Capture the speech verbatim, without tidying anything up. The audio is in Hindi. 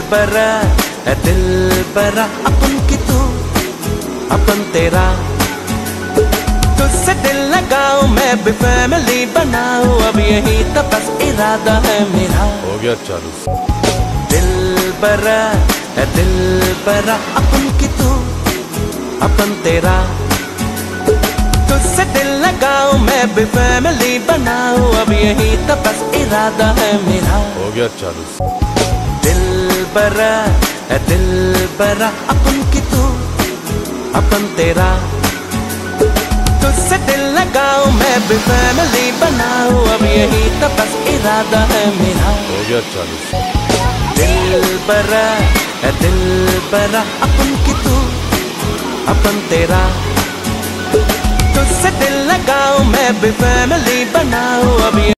बरा है दिल बरा, अपन की तू अपन तेरा, तुझसे दिल लगाऊं मैं भी फैमिली बनाऊं, अब यही तो बस इरादा है मेरा। हो गया चालू। दिल बरा है दिल बरा, अपन की तू अपन तेरा, तुझसे दिल लगाऊं मैं भी फैमिली बनाऊं, अब यही तो बस इरादा है मेरा। हो गया चालू। दिल बरा है दिल बरा, अपन की तू अपन तेरा, तुझसे दिल लगाऊं मैं भी फैमिली बनाऊं, अब यही तो बस इरादा है मेरा। हो गया चालू। दिल बरा है दिल बरा, अपन की तू अपन तेरा, तुझसे दिल लगाऊं मैं भी फैमिली बनाऊं, अब